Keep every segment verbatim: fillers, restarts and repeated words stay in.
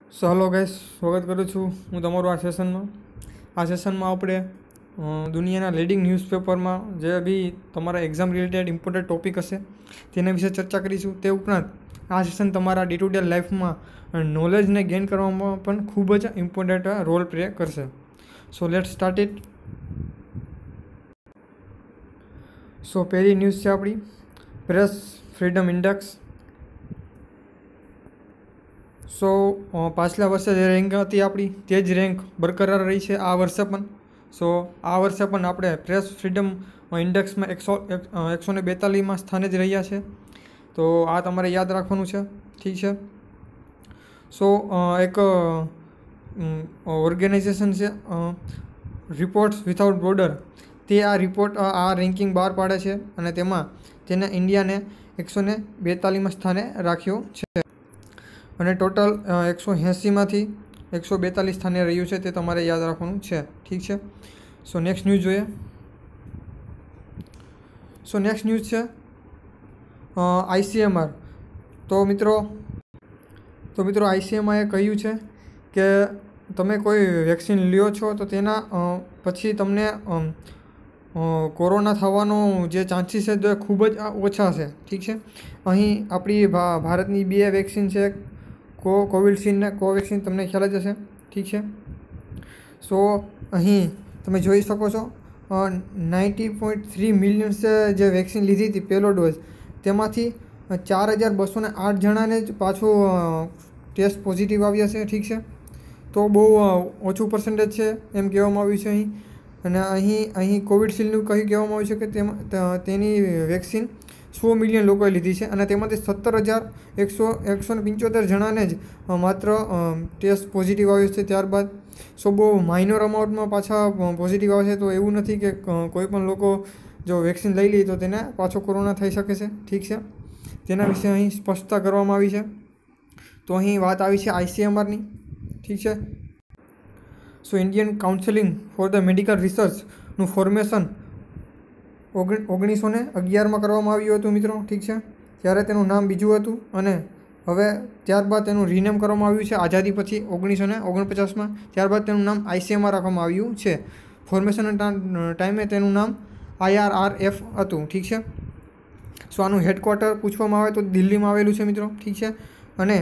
So hello guys, સ્વાગત કરું છું હું તમારું આ સેશનમાં. આ સેશનમાં આપણે દુનિયાના લીડિંગ ન્યૂઝપેપરમાં જે બી તમારા એક્ઝામ રિલેટેડ ઇમ્પોર્ટન્ટ ટોપિક હશે તેના વિશે ચર્ચા કરીશું. તે ઉપરાંત આ સેશન તમારા ડે ટુ ડે લાઈફમાં નોલેજને ગેઇન કરવામાં પણ ખૂબ જ ઇમ્પોર્ટન્ટ રોલ પ્લે કરશે. So let's start it. So પહેલી ન્યૂઝ છે આપણી પ્રેસ ફ્રીડમ ઇન્ડેક્સ. સો પાછલા વર્ષે જે રેન્ક હતી આપણી તે જ રેન્ક બરકરાર રહી છે આ વર્ષે પણ. સો આ વર્ષે પણ આપણે પ્રેસ ફ્રીડમ ઇન્ડેક્સમાં એકસો એકસો ને બેતાલીસમાં સ્થાને જ રહ્યા છે. તો આ તમારે યાદ રાખવાનું છે. ઠીક છે. સો એક ઓર્ગેનાઇઝેશન છે રિપોર્ટ્સ વિથઆઉટ બોર્ડર, તે આ રિપોર્ટ આ રેન્કિંગ બહાર પાડે છે અને તેમાં તેને ઇન્ડિયાને એકસો ને બેતાલીસમાં સ્થાને રાખ્યો છે અને ટોટલ એકસો એંસીમાંથી એકસો બેતાલીસ સ્થાને રહ્યું છે. તે તમારે યાદ રાખવાનું છે. ઠીક છે. સો નેક્સ્ટ ન્યૂઝ જોઈએ. સો નેક્સ્ટ ન્યૂઝ છે આઈસીએમઆર. તો મિત્રો તો મિત્રો આઈસીએમઆર એ કહ્યું છે કે તમે કોઈ વેક્સિન લ્યો છો તો તેના પછી તમને કોરોના થવાનો જે ચાન્સીસ છે તે ખૂબ જ ઓછા છે. ઠીક છે. અહીં આપણી ભારતની બે વેક્સિન છે, કો કોવિડશિલ્ડ ને કોવેક્સિન, તમને ખ્યાલ જ હશે. ઠીક છે. સો અહીં તમે જોઈ શકો છો નાઇન્ટી પોઈન્ટ થ્રી મિલિયન્સ જે વેક્સિન લીધી હતી પહેલો ડોઝ, તેમાંથી ચાર હજાર બસો ને આઠ જણાને જ પાછું ટેસ્ટ પોઝિટિવ આવ્યા છે. ઠીક છે. તો બહુ ઓછું પર્સન્ટેજ છે એમ કહેવામાં આવ્યું છે અહીં. અને અહીં અહીં કોવિડશિલ્ડનું કહી કહેવામાં આવ્યું છે કે તેમાં તેની વેક્સિન સો મિલિયન લોકોએ લીધી છે અને તેમાંથી સત્તર હજાર એકસો એકસો ને પંચોતેર જણાને જ માત્ર ટેસ્ટ પોઝિટિવ આવ્યો છે. ત્યારબાદ સો બહુ માઇનોર અમાઉન્ટમાં પાછા પોઝિટિવ આવે છે. તો એવું નથી કે કોઈ પણ લોકો જો વેક્સિન લઈ લે તો તેને પાછો કોરોના થઈ શકે છે. ઠીક છે. તેના વિશે અહીં સ્પષ્ટતા કરવામાં આવી છે. તો અહીં વાત આવી છે આઈસીએમઆરની. ઠીક છે. So Indian counselling for the medical રિસર્ચનું ફોર્મેશન ઓગણીસો ને અગિયારમાં કરવામાં આવ્યું હતું મિત્રો. ઠીક છે. ત્યારે તેનું નામ બીજું હતું અને હવે ત્યારબાદ તેનું રિનેમ કરવામાં આવ્યું છે આઝાદી પછી ઓગણીસો ને ઓગણપચાસમાં. ત્યારબાદ તેનું નામ આઈસીએમઆર રાખવામાં આવ્યું છે. ફોર્મેશનના ટાઈમે તેનું નામ આઈઆરઆરએફ હતું. ઠીક છે. સો આનું હેડક્વાર્ટર પૂછવામાં આવે તો દિલ્હીમાં આવેલું છે મિત્રો. ઠીક છે. અને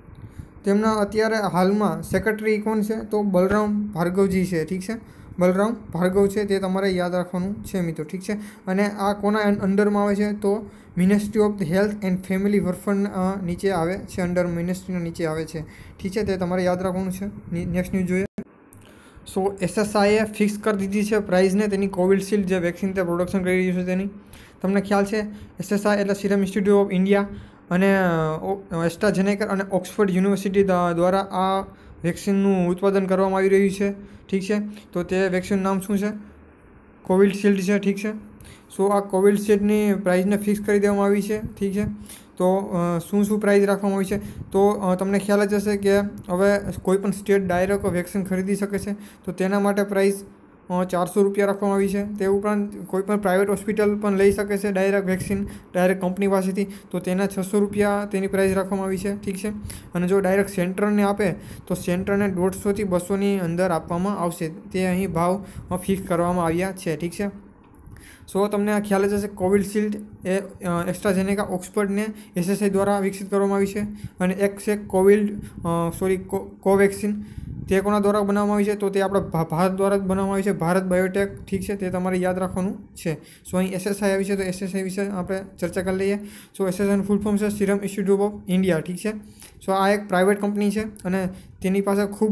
તેમના અત્યારે હાલમાં સેક્રેટરી કોણ છે તો બલરામ ભાર્ગવજી છે. ઠીક છે. બલરામ ભાર્ગવ છે, તે તમારે યાદ રાખવાનું છે મિત્રો. ઠીક છે. અને આ કોના અંડરમાં આવે છે તો ministry of health and family welfare નીચે આવે છે, અંડર મિનિસ્ટ્રીના નીચે આવે છે. ઠીક છે. તે તમારે યાદ રાખવાનું છે. નેક્સ્ટ ન્યૂઝ જોઈએ. સો એસએસઆઈએ ફિક્સ કરી દીધી છે પ્રાઇઝને તેની કોવિડશિલ્ડ જે વેક્સિન તે પ્રોડક્શન કરી રહ્યું છે તેની. તમને ખ્યાલ છે એસએસઆઈ એટલે સિરમ ઇન્સ્ટિટ્યૂટ ઓફ ઇન્ડિયા અને એસ્ટ્રાઝેનેકા અને ઓક્સફર્ડ યુનિવર્સિટી દ્વારા આ વેક્સિનનું ઉત્પાદન કરવામાં આવી રહ્યું છે. ઠીક છે. તો તે વેક્સિનનું નામ શું છે? કોવિડશિલ્ડ છે. ઠીક છે. સો આ કોવિડશિલ્ડની પ્રાઇઝને ફિક્સ કરી દેવામાં આવી છે. ઠીક છે. તો શું શું પ્રાઇઝ રાખવામાં આવી છે તો તમને ખ્યાલ જ હશે કે હવે કોઈ પણ સ્ટેટ ડાયરેક્ટ વેક્સિન ખરીદી શકે છે. તો તેના માટે પ્રાઇસ ચારસો રૂપિયા રાખવામાં આવી છે. તે ઉપરાંત કોઈ પણ પ્રાઇવેટ હોસ્પિટલ પણ લઈ શકે છે ડાયરેક્ટ વેક્સિન ડાયરેક્ટ કંપની પાસેથી, તો તેના છસો રૂપિયા તેની પ્રાઇસ રાખવામાં આવી છે. ઠીક છે. અને જો ડાયરેક્ટ સેન્ટરને આપે તો સેન્ટરને દોઢસોથી બસોની અંદર આપવામાં આવશે. તે અહીં ભાવ ફિક્સ કરવામાં આવ્યા છે. ઠીક છે. સો તમને આ ખ્યાલ જ હશે કોવિડશિલ્ડ એ એસ્ટ્રાઝેનેકા ઓક્સફર્ડ ને એસએસઆઈ દ્વારા વિકસિત કરવામાં આવી છે. અને એક છે કોવિડ સોરી કોવેક્સિન, તે કોના દ્વારા બનાવવામાં આવી છે તો તે આપણા ભારત દ્વારા જ બનાવવામાં આવી છે, ભારત બાયોટેક. ઠીક છે. તે તમારે યાદ રાખવાનું છે. સો અહીં એસએસઆઈ આવી છે તો એસએસઆઈ વિશે આપણે ચર્ચા કરી લઈએ. સો એસએસઆઈનું ફૂલ ફોર્મ છે સિરમ ઇન્સ્ટિટ્યૂટ ઓફ ઇન્ડિયા. ઠીક છે. સો આ એક પ્રાઇવેટ કંપની છે અને તેની પાસે ખૂબ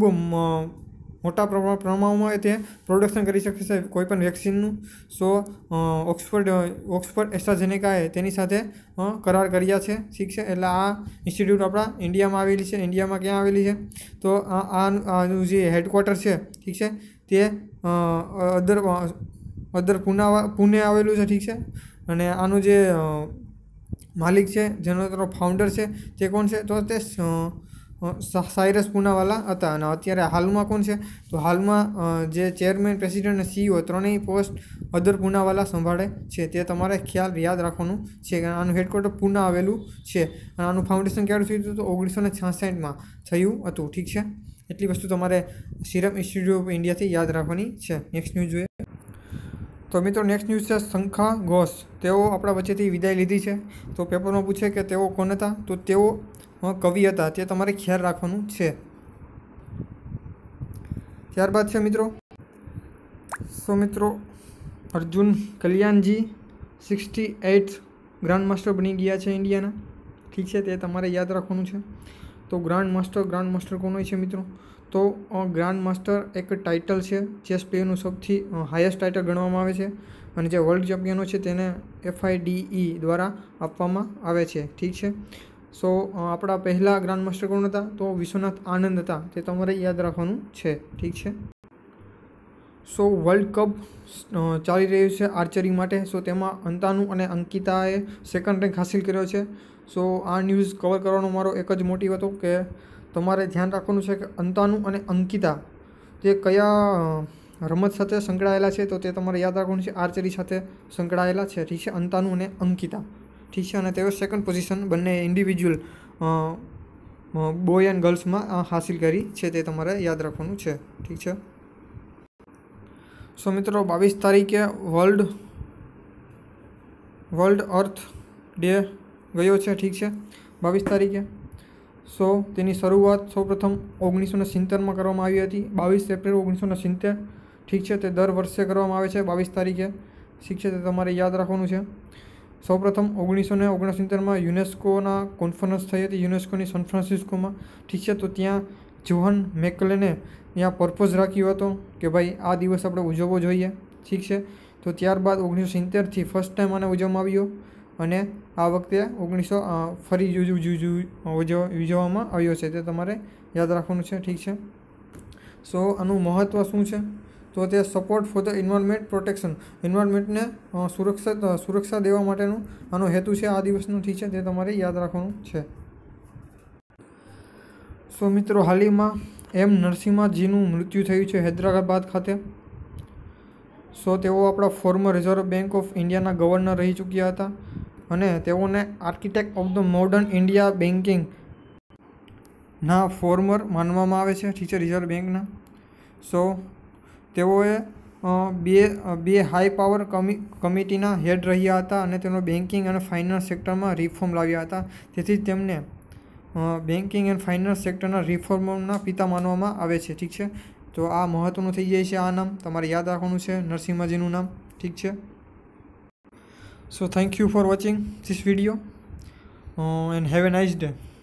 મોટા પ્રમાણમાં તે પ્રોડક્શન કરી શકે છે કોઈપણ વેક્સિનનું. સો ઓક્સફર્ડ ઓક્સફર્ડ એસ્ટ્રાઝેનેકાએ તેની સાથે કરાર કર્યા છે. ઠીક છે. એટલે આ ઇન્સ્ટિટ્યૂટ આપણા ઇન્ડિયામાં આવેલી છે. ઇન્ડિયામાં ક્યાં આવેલી છે તો આ આનું જે હેડક્વાર્ટર છે, ઠીક છે, તે અદર અદર પુના પુણે આવેલું છે. ઠીક છે. અને આનું જે માલિક છે, જેનો તેનો ફાઉન્ડર છે, તે કોણ છે તો તે સાયરસ પૂનાવાલા હતા અને અત્યારે હાલમાં કોણ છે તો હાલમાં જે ચેરમેન પ્રેસિડેન્ટ અને સીઈઓ ત્રણેય પોસ્ટ અદર પૂનાવાલા સંભાળે છે. તે તમારે ખ્યાલ યાદ રાખવાનું છે કે આનું હેડક્વાર્ટર પૂના આવેલું છે અને આનું ફાઉન્ડેશન ક્યારે થયું હતું તો ઓગણીસો ને છાસઠમાં થયું હતું. ઠીક છે, એટલી વસ્તુ તમારે સિરમ ઇન્સ્ટિટ્યૂટ ઓફ ઇન્ડિયાથી યાદ રાખવાની છે. નેક્સ્ટ ન્યૂઝ જોઈએ તો મિત્રો નેક્સ્ટ ન્યૂઝ છે શંખા ઘોષ. તેઓ આપણા વચ્ચેથી વિદાય લીધી છે. તો પેપરમાં પૂછે કે તેઓ કોણ હતા તો તેઓ કવિ હતા. તે તમારે ખ્યાલ રાખવાનું છે. ત્યારબાદ છે મિત્રો સો મિત્રો Arjun Kalyanji sixty eight grand master બની ગયા છે ઇન્ડિયાના. ઠીક છે, તે તમારે યાદ રાખવાનું છે. તો ગ્રાન્ડ માસ્ટર ગ્રાન્ડ માસ્ટર કોણ હોય છે મિત્રો તો ગ્રાન્ડ માસ્ટર એક ટાઇટલ છે ચેસ પ્લેયરનું સૌથી હાઈએસ્ટ ટાઇટલ ગણવામાં આવે છે અને જે વર્લ્ડ ચેમ્પિયનો છે તેને એફઆઈડીઈ દ્વારા આપવામાં આવે છે. ઠીક છે, સો આપણા પહેલાં ગ્રાન્ડ માસ્ટર કોણ હતા તો વિશ્વનાથ આનંદ હતા. તે તમારે યાદ રાખવાનું છે. ઠીક છે, સો વર્લ્ડ કપ ચાલી રહ્યું છે આર્ચરી માટે. સો તેમાં અંતાનુ અને અંકિતાએ સેકન્ડ રેન્ક હાસિલ કર્યો છે. સો આ ન્યૂઝ કવર કરવાનો મારો એક જ મોટિવ હતો કે તમારે ધ્યાન રાખવાનું છે કે અંતાનુ અને અંકિતા તે કયા રમત સાથે સંકળાયેલા છે તો તે તમારે યાદ રાખવાનું છે. આર્ચરી સાથે સંકળાયેલા છે. ઠીક છે, અંતાનુ અને અંકિતા. ઠીક છે, અને તેઓ સેકન્ડ પોઝિશન બંને ઇન્ડિવિજ્યુઅલ બોય એન્ડ ગર્લ્સમાં હાસિલ કરી છે. તે તમારે યાદ રાખવાનું છે. ઠીક છે, સો મિત્રો બાવીસ તારીખે વર્લ્ડ વર્લ્ડ અર્થ ડે ગયો છે. ઠીક છે, બાવીસ તારીખે. સો તેની શરૂઆત સૌપ્રથમ ઓગણીસો ને સિત્તેરમાં કરવામાં આવી હતી. બાવીસ એપ્રિલ ઓગણીસો ને સિત્તેર. ઠીક છે, તે દર વર્ષે કરવામાં આવે છે બાવીસ તારીખે. ઠીક છે, તે તમારે યાદ રાખવાનું છે. સૌપ્રથમ ઓગણીસો ને ઓગણસિત્તેરમાં યુનેસ્કોના કોન્ફરન્સ થઈ હતી યુનેસ્કોની સેન ફ્રાન્સિસ્કોમાં. ઠીક છે, તો ત્યાં જોહન મેકલેને ત્યાં પર્પઝ રાખ્યો હતો કે ભાઈ આ દિવસ આપણે ઉજવવો જોઈએ. ઠીક છે, તો ત્યારબાદ ઓગણીસો સિત્તેરથી ફર્સ્ટ ટાઈમ આને ઉજવવામાં આવ્યો અને આ વખતે ઓગણીસો ફરી ઉજવવામાં આવ્યો છે. તે તમારે યાદ રાખવાનું છે. ઠીક છે, સો આનું મહત્ત્વ શું છે તો તે support for the environment protection એન્વાયરમેન્ટને સુરક્ષા સુરક્ષા દેવા માટેનો આનો હેતુ છે આ દિવસનો. ઠીક છે, તે તમારે યાદ રાખવાનું છે. સો મિત્રો હાલમાં એમ નરસિમ્હાજીનું મૃત્યુ થયું છે હૈદરાબાદ ખાતે. સો તેઓ આપણા ફોર્મર રિઝર્વ બેંક ઓફ ઇન્ડિયાના ગવર્નર રહી ચૂક્યા હતા અને તેઓને architect of the modern India બેન્કિંગના ફોર્મર માનવામાં આવે છે. ઠીક છે, રિઝર્વ બેંકના. સો તેઓએ બે બે હાઈ પાવર કમિ કમિટીના હેડ રહ્યા હતા અને તેનો બેન્કિંગ અને ફાઇનાન્સ સેક્ટરમાં રિફોર્મ લાવ્યા હતા. તેથી જ તેમને બેન્કિંગ એન્ડ ફાઇનાન્સ સેક્ટરના રિફોર્મના પિતા માનવામાં આવે છે. ઠીક છે, તો આ મહત્ત્વનું થઈ જાય છે. આ નામ તમારે યાદ રાખવાનું છે નરસિમ્હાજીનું નામ. ઠીક છે, so thank you for watching this video and have a nice day.